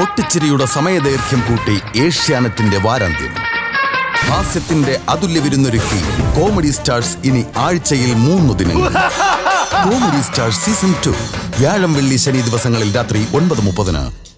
പൊട്ടിച്ചിരിയുടെ സമയദൈർഘ്യം കൂട്ടി ഏഷ്യാനെറ്റിന്റെ വാരാന്ത്യം. ഹാസ്യത്തിന്റെ അതുല്യ വിരുന്നൊരുക്കി comedy stars ഇനി ആഴ്ചയിൽ 3 ദിനങ്ങൾ. കോമഡി സ്റ്റാർസ് സീസൺ 2 വ്യാഴം വെള്ളി ശനി ദിവസങ്ങളിൽ രാത്രി 9:30.